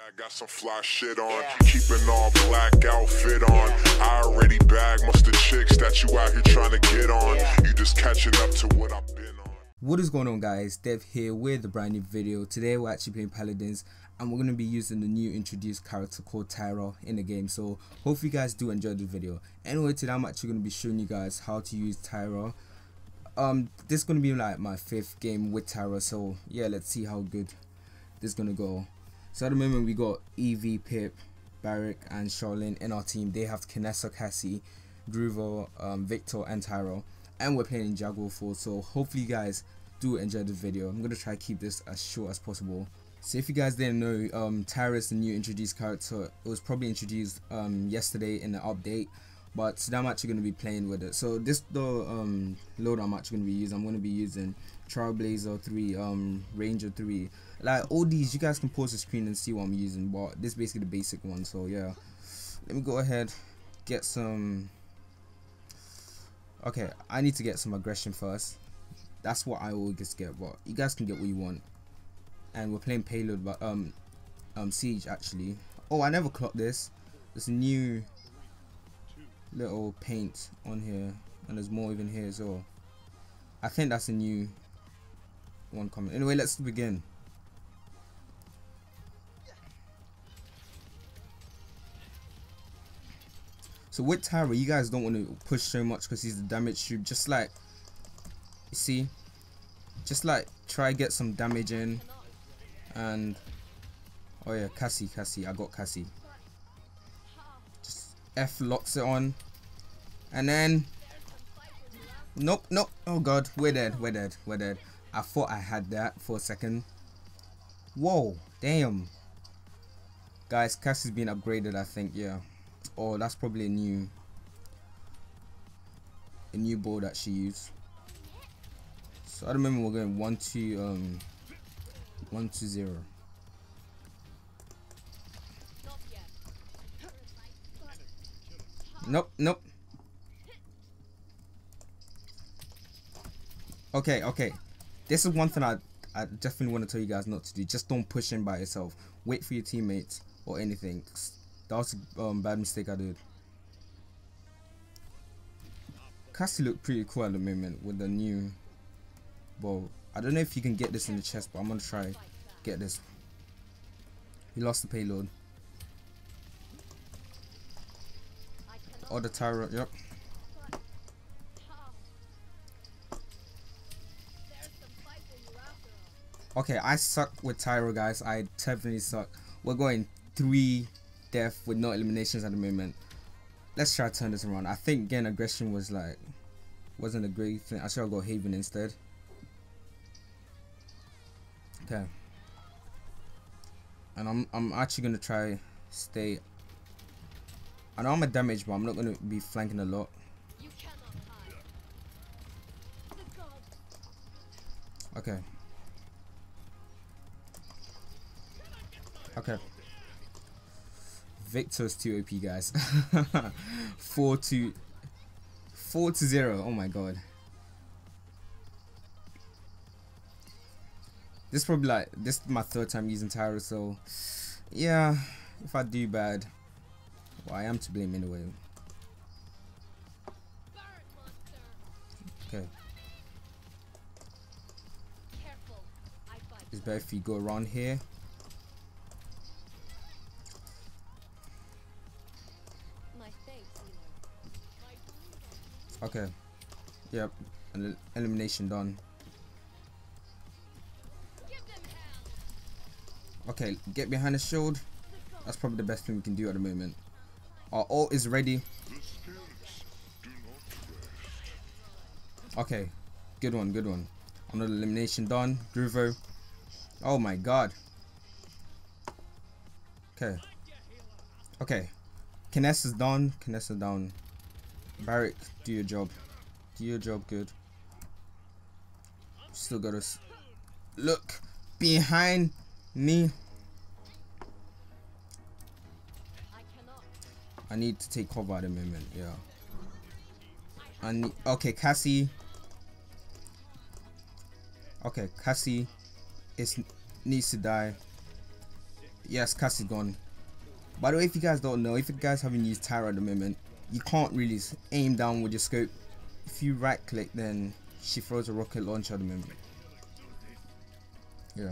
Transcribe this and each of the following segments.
I got some fly shit on, keeping all black outfit on. I already bagged most of the chicks that you out here trying to get on. You just catching up to what I've been on. What is going on, guys? Dev here with a brand new video. Today we're actually playing Paladins and we're going to be using the new introduced character called Tyra in the game. So hopefully you guys do enjoy the video. Anyway, today I'm actually going to be showing you guys how to use Tyra. This is going to be like my 5th game with Tyra, so yeah, let's see how good this is going to go. So at the moment we got EV, Pip, Ahrix and Charlene in our team. They have Kinessa, Cassie, Groover, Victor and Tyra, and we're playing in Jaguar 4. So hopefully you guys do enjoy the video. I'm going to try to keep this as short as possible. So if you guys didn't know, Tyra is the new introduced character. It was probably introduced yesterday in the update, but today I'm actually going to be playing with it. So this the load I'm actually going to be using. I'm going to be using Trailblazer 3, Ranger 3. Like all these, you guys can pause the screen and see what I'm using, but this is basically the basic one. So yeah, let me go ahead, get some. Okay, I need to get some aggression first. That's what I always get, but you guys can get what you want. And we're playing payload, but siege actually. Oh, I never clocked this. There's a new little paint on here, and there's more even here as well. I think that's a new one coming. Anyway, let's begin. So with Tyra, you guys don't want to push so much because he's the damage tube. Just like, you see, just like try get some damage in. And oh yeah, Cassie, I got Cassie. Just F locks it on, and then nope. Oh god, we're dead. I thought I had that for a second. Whoa, damn. Guys, Cassie's been upgraded, I think. Yeah. Oh, that's probably a new board that she used. So at the moment we're going 1-2 1-2-0. Nope. Okay. This is one thing I definitely want to tell you guys not to do. Just don't push in by yourself. Wait for your teammates or anything. That was a bad mistake I did. Cassie looked pretty cool at the moment with the new bow. I don't know if you can get this in the chest, but I'm gonna try get this. He lost the payload. Oh, the Tyra, yep. Okay, I suck with Tyra, guys. I definitely suck. We're going 3 death with no eliminations at the moment. Let's try to turn this around. I think getting aggression wasn't a great thing. I should have got Haven instead. Okay. And I'm actually gonna try stay. I know I'm a damage, but I'm not gonna be flanking a lot. Okay. Victor's too OP, guys. 4-0. Oh my god. This is probably this is my 3rd time using Tyra, so yeah, if I do bad, well, I am to blame anyway. Okay. It's better if you go around here. Okay. Yep. And elimination done. Okay, get behind the shield. That's probably the best thing we can do at the moment. Our ult is ready. Okay, good one. Another elimination done. Groovo. Oh my god. Okay. Kinessa's down. Ahrix, do your job. Good. Still got us. Look behind me. I need to take cover at the moment. Yeah. Okay, Cassie. Okay, Cassie needs to die. Yes, Cassie gone. By the way, if you guys don't know, if you guys haven't used Tyra at the moment, you can't really aim down with your scope. If you right click, then she throws a rocket launcher at the moment. Yeah.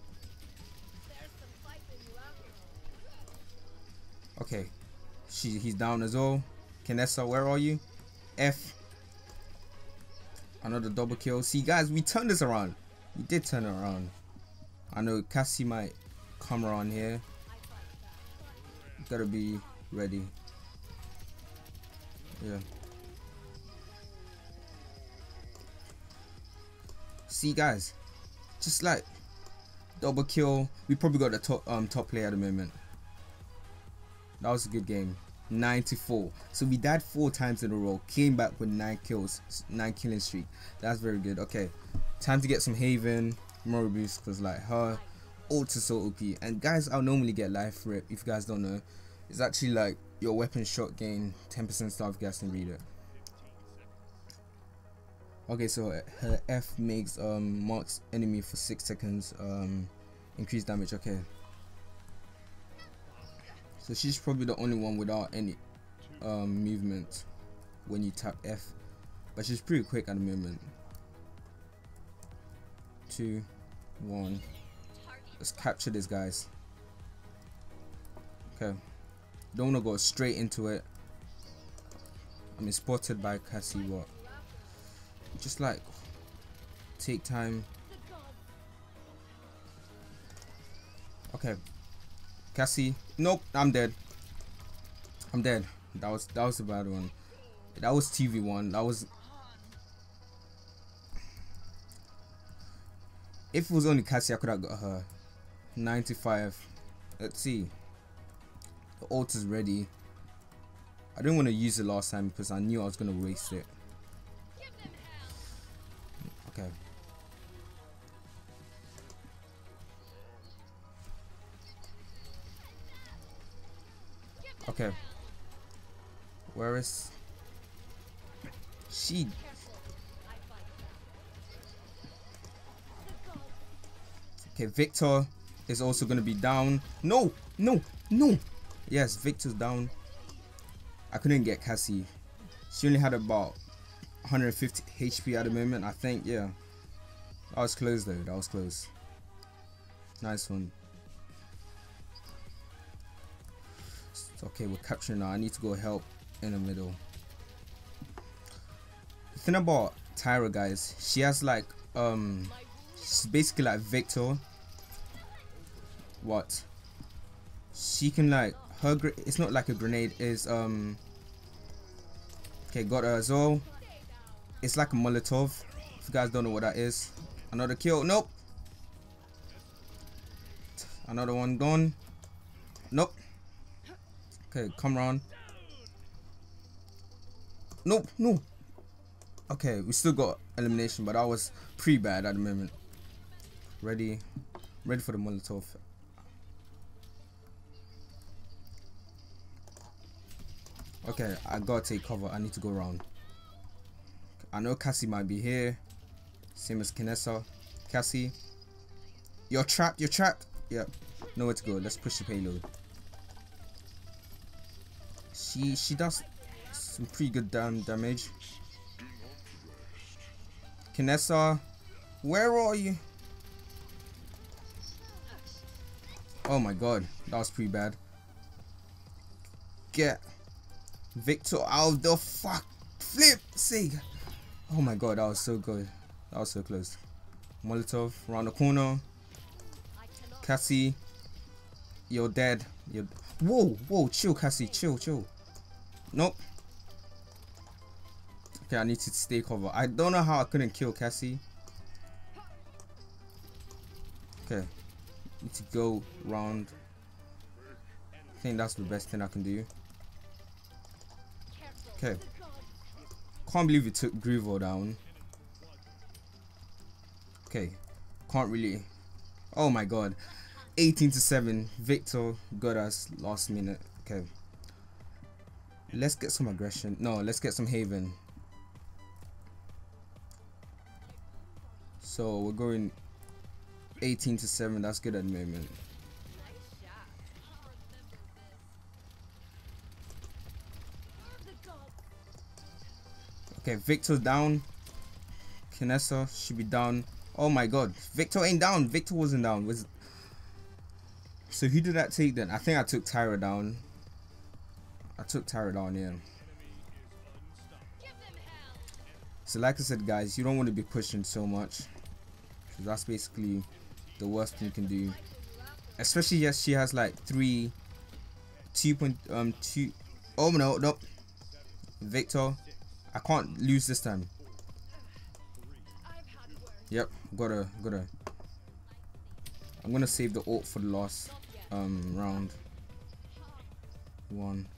Okay. He's down as well. Kinessa, where are you? F. Another double kill. See guys, we turned this around. We did turn it around. I know Cassie might come around here. Gotta be ready. Yeah. See guys, just like double kill. We probably got the top player at the moment. That was a good game. 94. So we died 4 times in a row. Came back with 9 kills, 9 killing streak. That's very good. Okay, time to get some Haven more boost because like her ult is so OP. And guys, I'll normally get life rip. If you guys don't know, it's actually like your weapon shot gain 10% starve gas and read it. Okay, so her F makes marks enemy for 6 seconds, increased damage. Okay, so she's probably the only one without any movement when you tap F, but she's pretty quick at the moment. 2, 1. Let's capture this, guys. Okay, don't wanna go straight into it. I mean, spotted by Cassie. What? Just like take time. Okay, Cassie. Nope, I'm dead. I'm dead. That was a bad one. That was TV1. That was. If it was only Cassie, I could have got her. 95. Let's see. The ult is ready. I didn't want to use it last time because I knew I was gonna waste it. Okay. Okay. Where is she? Okay, Victor is also gonna be down. No, no, no. Yes, Victor's down. I couldn't get Cassie. She only had about 150 HP at the moment, I think. Yeah, that was close though. That was close. Nice one. Okay, we're capturing now. I need to go help in the middle. The thing about Tyra, guys, she has like she's basically like Victor. What? She can like her. It's not like a grenade. Is okay, got her as well. It's like a Molotov. If you guys don't know what that is. Another kill. Nope. Another one gone. Nope. Okay, come around. Nope, no. Okay, we still got elimination, but that was pretty bad at the moment. Ready for the Molotov. Okay, I gotta take cover. I need to go around. I know Cassie might be here. Same as Kinessa. Cassie, you're trapped. You're trapped. Yep. Nowhere to go. Let's push the payload. She does some pretty good damage. Kinessa, where are you? Oh my god, that was pretty bad. Get Victor out of the flip sig. Oh my god, that was so good. That was so close. Molotov around the corner. Cassie, you're dead. Whoa, chill, Cassie, chill. Nope. Okay, I need to stay cover. I don't know how I couldn't kill Cassie. Okay, need to go round. I think that's the best thing I can do. Okay, can't believe we took Groovo down. Okay, can't really. Oh my god, 18-7. Victor got us last minute. Okay, let's get some aggression. No, let's get some Haven. So we're going 18-7. That's good at the moment. Okay, Victor's down. Kinessa should be down. Oh my god, Victor ain't down. Victor wasn't down. So who did that take then? I think I took Tyra down. I took Tyra down, yeah. So like I said, guys, you don't want to be pushing so much, because that's basically the worst thing you can do. Especially, yes, she has like 2.2. Oh no, nope. Victor, I can't lose this time. Yep, gotta. I'm gonna save the ult for the last round. 1.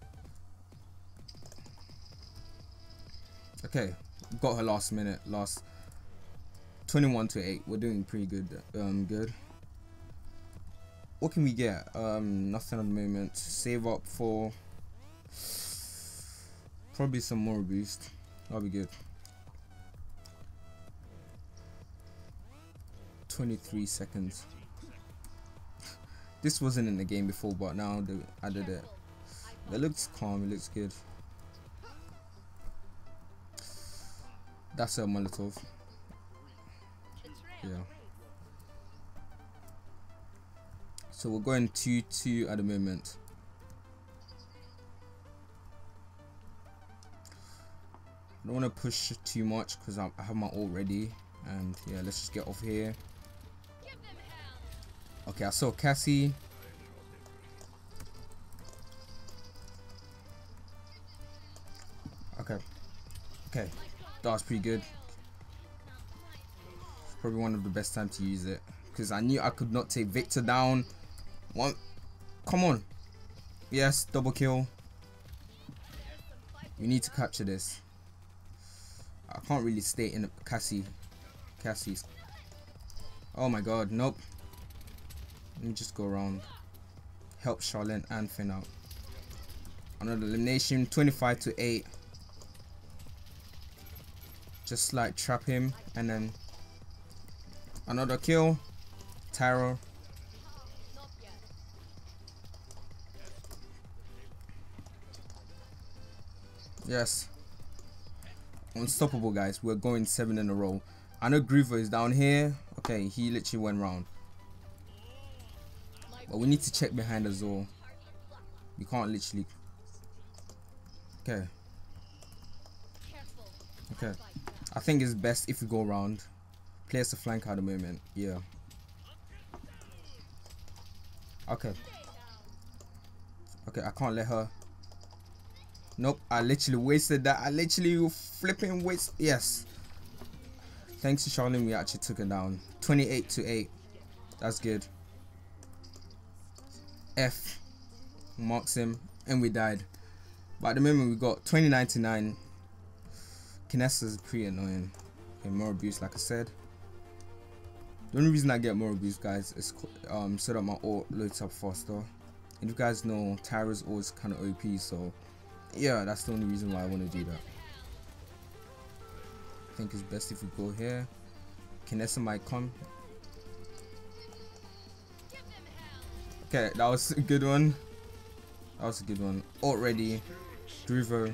Okay, got her last minute, last 21 to 8. We're doing pretty good. Good. What can we get? Nothing at the moment. Save up for probably some more boost. That'll be good. 23 seconds. This wasn't in the game before, but now I did it. It looks calm. It looks good. That's a Molotov. Yeah. So we're going 2-2 at the moment. I don't want to push too much because I have my ult ready. And yeah, let's just get off here. Okay, I saw Cassie. Okay, that was pretty good. Probably one of the best times to use it, because I knew I could not take Victor down. One, come on, yes, double kill. We need to capture this. I can't really stay in Cassie's. Oh my god, nope. Let me just go around. Help Charlene and Finn out. Another elimination, 25 to 8. Just like trap him, and then another kill. Tyra. Yes. Unstoppable, guys. We're going 7 in a row. I know Groover is down here. Okay, he literally went round. But we need to check behind us all. We can't literally. Okay. Okay. I think it's best if we go around. Play as a flank at the moment. Yeah. Okay. Okay, I can't let her. Nope, I literally wasted that. I literally flipping waste. Yes. Thanks to Charlene, we actually took it down. 28 to 8. That's good. F marks him, and we died. But at the moment, we got 29 to 9. Kinessa's pretty annoying. Okay, more abuse, like I said. The only reason I get more abuse, guys, is so that my ult loads up faster. And you guys know Tyra's ult is kind of OP, so yeah, that's the only reason why I want to do that. I think it's best if we go here. Kinessa might come. Okay, that was a good one. That was a good one. Ult ready. Groover.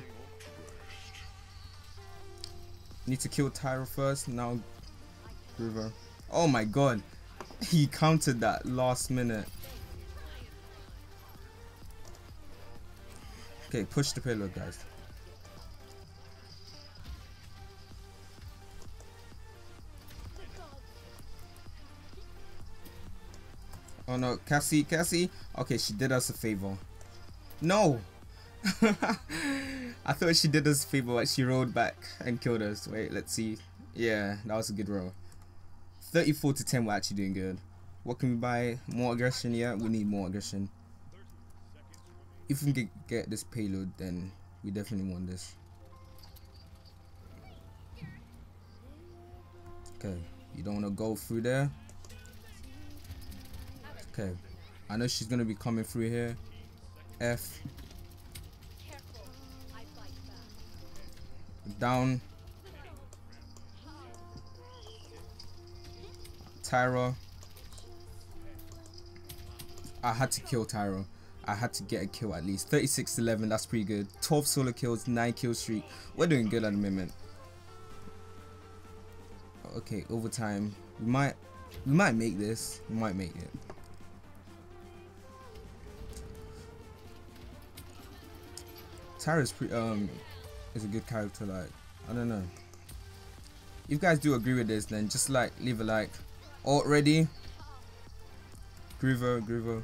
Need to kill Tyra first. Now Groover. Oh my god. He countered that last minute. Okay, push the payload, guys. Oh no, Cassie. Okay, she did us a favor. No! I thought she did us a favor, but she rolled back and killed us. Wait, let's see. Yeah, that was a good roll. 34 to 10, we're actually doing good. What can we buy? More aggression, yeah, we need more aggression. If we can get this payload, then we definitely want this. Okay, you don't want to go through there. Okay, I know she's gonna be coming through here. F. Down. Tyra. I had to kill Tyra. I had to get a kill at least. 36-11, that's pretty good. 12 solo kills, 9 kill streak. We're doing good at the moment. Okay, overtime. We might make this. We might make it. Tyra's is a good character. Like, I don't know. If you guys do agree with this, then just like leave a like. Alt ready. Groover.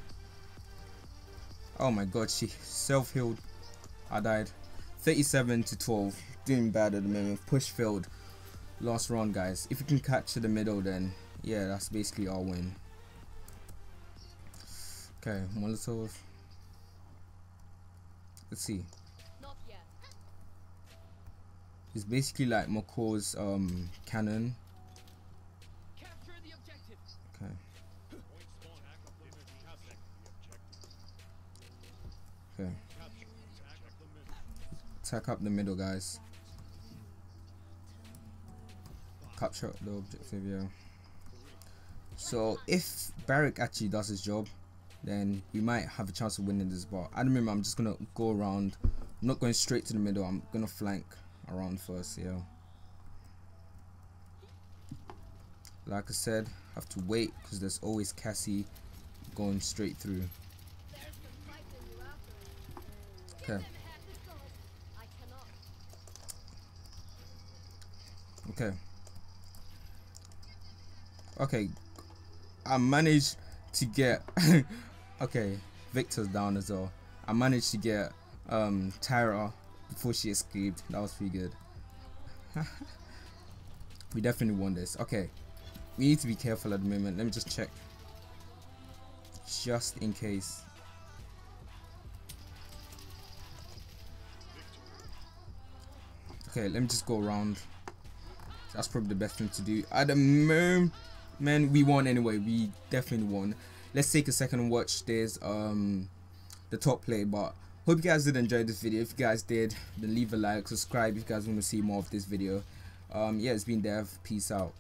Oh my god, she self-healed. I died. 37-12. Doing bad at the moment. Push failed. Last round, guys. If you can catch to the middle, then yeah, that's basically our win. Okay, Molotov. Let's see. It's basically like Mako's cannon. Okay. Okay. Attack up the middle, guys. Capture the objective, yeah. So if Ahrix actually does his job, then we might have a chance of winning this bar. At the moment, I'm just gonna go around. I'm not going straight to the middle. I'm gonna flank around first, yeah. Like I said, have to wait because there's always Cassie going straight through. Okay. Okay. Okay. I managed to get okay, Victor's down as well. I managed to get Tyra before she escaped. That was pretty good. We definitely won this. Okay, we need to be careful at the moment. Let me just check, just in case. Okay, let me just go around. That's probably the best thing to do at the moment. Man, we won anyway. We definitely won. Let's take a second and watch this the top play. But hope you guys did enjoy this video. If you guys did, then leave a like, subscribe if you guys want to see more of this video. Yeah, it's been Dev. Peace out.